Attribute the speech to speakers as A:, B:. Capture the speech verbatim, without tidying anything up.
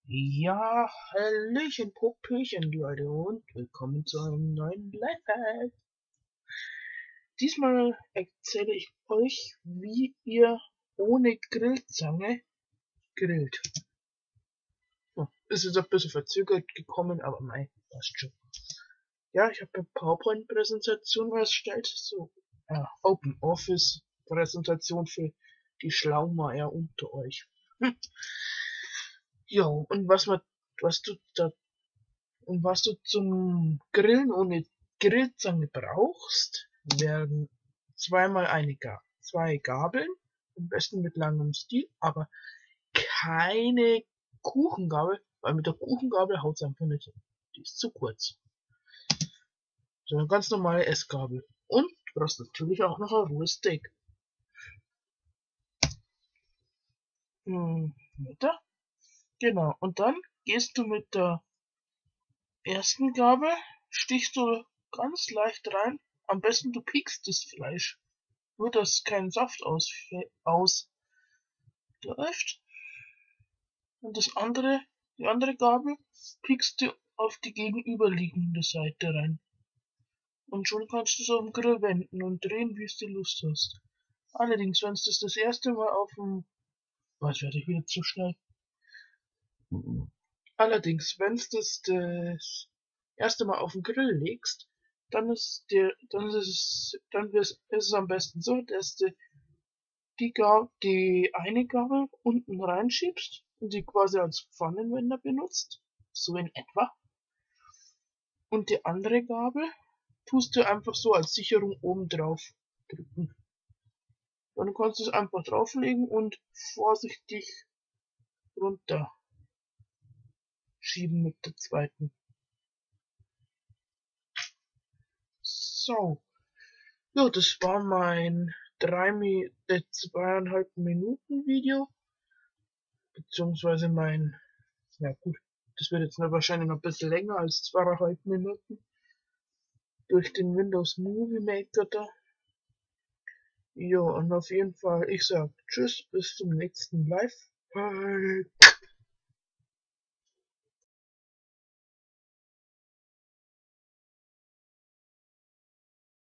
A: Ja, Hallöchen, Popöchen, Leute, und willkommen zu einem neuen Lifehack. Diesmal erzähle ich euch, wie ihr ohne Grillzange grillt. Ja, ist jetzt ein bisschen verzögert gekommen, aber mei, passt schon. Ja, ich habe eine PowerPoint-Präsentation erstellt, so äh, Open Office Präsentation für die Schlaumeier unter euch. Hm. Ja, und was man, was du da Und was du zum Grillen ohne Grillzange brauchst, werden zweimal eine Ga zwei Gabeln, am besten mit langem Stiel, aber keine Kuchengabel, weil mit der Kuchengabel haut's einfach nicht hin. Die ist zu kurz. So eine ganz normale Essgabel. Und du brauchst natürlich auch noch ein rohes Steak. Hm, weiter? Genau. Und dann gehst du mit der ersten Gabel, stichst du ganz leicht rein. Am besten du piekst das Fleisch. Nur, dass kein Saft ausläuft. Und das andere, die andere Gabel, piekst du auf die gegenüberliegende Seite rein. Und schon kannst du es auf dem Grill wenden und drehen, wie es dir Lust hast. Allerdings, wenn du das das erste Mal auf dem, was werde ich wieder zu schnell? Allerdings, wenn du das das erste Mal auf den Grill legst, dann ist dir, dann ist es, dann ist es am besten so, dass du die, Gab die eine Gabel unten reinschiebst und die quasi als Pfannenwender benutzt, so in etwa. Und die andere Gabel tust du einfach so als Sicherung oben drauf drücken. Dann kannst du es einfach drauflegen und vorsichtig runter schieben mit der zweiten. So. Ja, das war mein drei, äh, zweieinhalb Minuten Video. Beziehungsweise mein, ja gut, das wird jetzt noch wahrscheinlich noch ein bisschen länger als zweieinhalb Minuten. Durch den Windows Movie Maker da. Ja, und auf jeden Fall, ich sag Tschüss, bis zum nächsten Live. Bye.